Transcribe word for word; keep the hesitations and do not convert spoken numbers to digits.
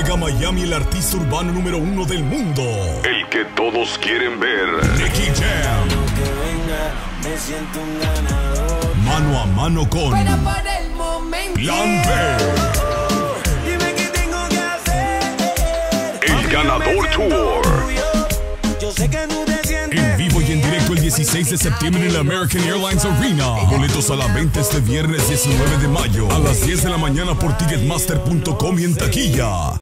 Llega a Miami el artista urbano número uno del mundo. El que todos quieren ver. Nicky Jam. Me siento un ganador. Mano a mano con Pero por el momento. Plan B. Dime qué tengo que hacer. El Ganador Tour. Yo sé que tú te sientes En vivo y en directo el dieciséis de septiembre en el American Airlines Arena. Boletos a la venta este viernes diecinueve de mayo a las diez de la mañana por ticketmaster punto com y en taquilla.